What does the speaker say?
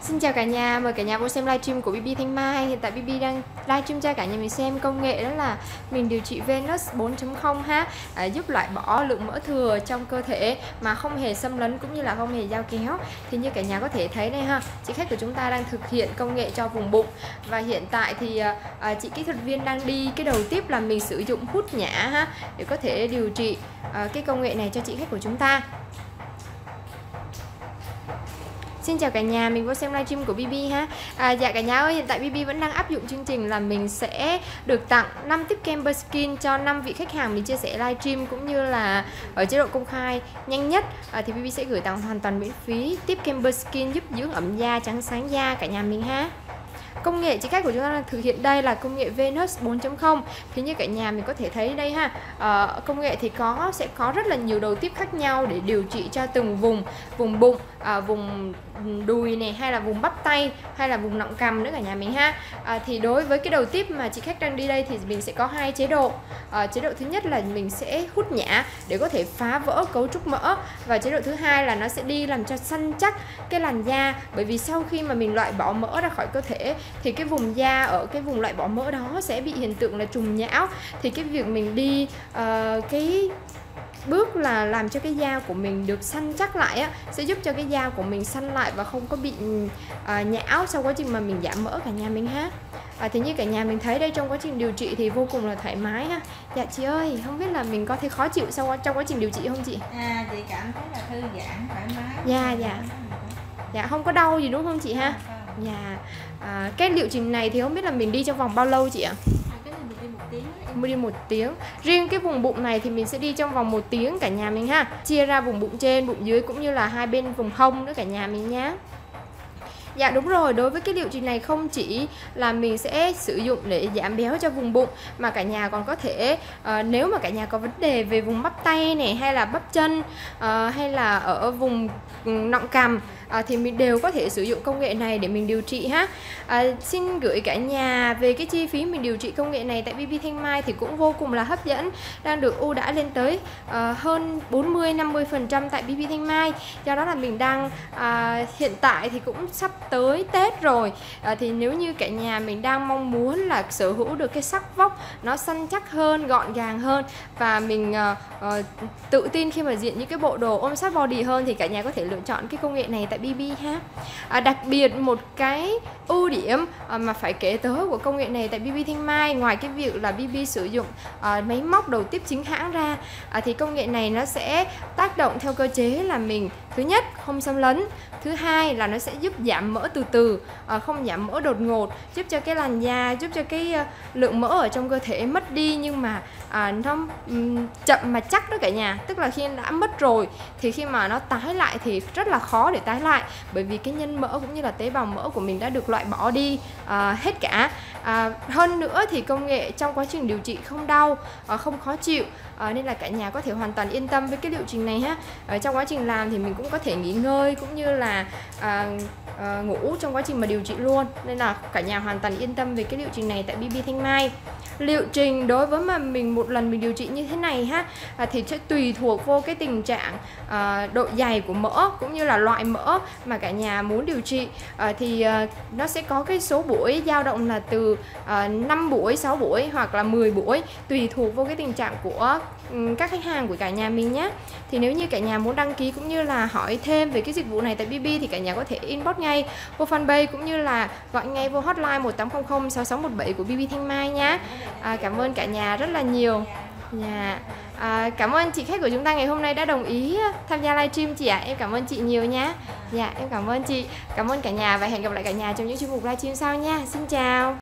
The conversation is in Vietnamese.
Xin chào cả nhà, mời cả nhà vô xem livestream của BB Thanh Mai. Hiện tại BB đang livestream cho cả nhà mình xem công nghệ đó là mình điều trị Venus 4.0 ha, giúp loại bỏ lượng mỡ thừa trong cơ thể mà không hề xâm lấn cũng như là không hề dao kéo. Thì như cả nhà có thể thấy đây ha, chị khách của chúng ta đang thực hiện công nghệ cho vùng bụng. Và hiện tại thì chị kỹ thuật viên đang đi cái đầu tiếp là mình sử dụng hút nhả ha, để có thể điều trị cái công nghệ này cho chị khách của chúng ta. Xin chào cả nhà, mình vô xem livestream của BB ha. Dạ cả nhà ơi, hiện tại BB vẫn đang áp dụng chương trình là mình sẽ được tặng 5 tip kem skin cho 5 vị khách hàng mình chia sẻ livestream cũng như là ở chế độ công khai nhanh nhất. Thì BB sẽ gửi tặng hoàn toàn miễn phí tip kem skin giúp dưỡng ẩm da, trắng sáng da cả nhà mình ha. Công nghệ chị khách của chúng ta đang thực hiện đây là công nghệ Venus 4.0. Thì như cả nhà mình có thể thấy đây ha, công nghệ thì sẽ có rất là nhiều đầu tiếp khác nhau để điều trị cho từng vùng bụng, vùng đùi này, hay là vùng bắp tay, hay là vùng nọng cằm nữa cả nhà mình ha. Thì đối với cái đầu tiếp mà chị khách đang đi đây thì mình sẽ có hai chế độ. Chế độ thứ nhất là mình sẽ hút nhả để có thể phá vỡ cấu trúc mỡ, và chế độ thứ hai là nó sẽ đi làm cho săn chắc cái làn da. Bởi vì sau khi mà mình loại bỏ mỡ ra khỏi cơ thể thì cái vùng da ở cái vùng loại bỏ mỡ đó sẽ bị hiện tượng là trùng nhão. Thì cái việc mình đi cái bước là làm cho cái da của mình được săn chắc lại á, sẽ giúp cho cái da của mình săn lại và không có bị nhão sau quá trình mà mình giảm mỡ cả nhà mình ha. Thì như cả nhà mình thấy đây, trong quá trình điều trị thì vô cùng là thoải mái ha. Dạ chị ơi, không biết là mình có thấy khó chịu trong quá trình điều trị không chị? Chị cảm thấy là thư giãn, thoải mái. Dạ không có đau gì đúng không chị ha? Dạ. Cái liệu trình này thì không biết là mình đi trong vòng bao lâu chị ạ? Đi 1 tiếng. Riêng cái vùng bụng này thì mình sẽ đi trong vòng 1 tiếng cả nhà mình ha. Chia ra vùng bụng trên, bụng dưới cũng như là hai bên vùng hông nữa cả nhà mình nhé. Dạ đúng rồi, đối với cái liệu trình này không chỉ là mình sẽ sử dụng để giảm béo cho vùng bụng, mà cả nhà còn có thể nếu mà cả nhà có vấn đề về vùng bắp tay này, hay là bắp chân, hay là ở vùng nọng cằm, thì mình đều có thể sử dụng công nghệ này để mình điều trị ha. Xin gửi cả nhà về cái chi phí mình điều trị công nghệ này tại BB Thanh Mai thì cũng vô cùng là hấp dẫn, đang được ưu đãi lên tới hơn 40-50% tại BB Thanh Mai. Do đó là mình đang hiện tại thì cũng sắp tới Tết rồi, thì nếu như cả nhà mình đang mong muốn là sở hữu được cái sắc vóc nó săn chắc hơn, gọn gàng hơn, và mình tự tin khi mà diện những cái bộ đồ ôm sát body hơn, thì cả nhà có thể lựa chọn cái công nghệ này tại BB ha. Đặc biệt một cái ưu điểm mà phải kể tới của công nghệ này tại BB Thanh Mai, ngoài cái việc là BB sử dụng máy móc đầu tiếp chính hãng ra, thì công nghệ này nó sẽ tác động theo cơ chế là mình thứ nhất không xâm lấn, thứ hai là nó sẽ giúp giảm mỡ từ từ, không giảm mỡ đột ngột, giúp cho cái làn da, giúp cho cái lượng mỡ ở trong cơ thể mất đi, nhưng mà nó chậm mà chắc đó cả nhà. Tức là khi đã mất rồi thì khi mà nó tái lại thì rất là khó để tái lại, bởi vì cái nhân mỡ cũng như là tế bào mỡ của mình đã được loại bỏ đi hết cả. Hơn nữa thì công nghệ trong quá trình điều trị không đau, không khó chịu, nên là cả nhà có thể hoàn toàn yên tâm với cái liệu trình này ha. Trong quá trình làm thì mình cũng có thể nghỉ ngơi cũng như là ngủ trong quá trình mà điều trị luôn, nên là cả nhà hoàn toàn yên tâm về cái liệu trình này tại BB Thanh Mai. Liệu trình đối với mà mình một lần mình điều trị như thế này ha, thì sẽ tùy thuộc vô cái tình trạng độ dày của mỡ cũng như là loại mỡ mà cả nhà muốn điều trị. Thì nó sẽ có cái số buổi dao động là từ 5 buổi, 6 buổi hoặc là 10 buổi, tùy thuộc vô cái tình trạng của các khách hàng của cả nhà mình nhé. Thì nếu như cả nhà muốn đăng ký cũng như là hỏi thêm về cái dịch vụ này tại BB thì cả nhà có thể inbox ngay vô fanpage cũng như là gọi ngay vô hotline 1800 6617 của BB Thanh Mai nhé. Cảm ơn cả nhà rất là nhiều. Cảm ơn chị khách của chúng ta ngày hôm nay đã đồng ý tham gia livestream chị ạ. Em cảm ơn chị nhiều nhé. Dạ em cảm ơn chị. Cảm ơn cả nhà và hẹn gặp lại cả nhà trong những chuyên mục livestream sau nha. Xin chào.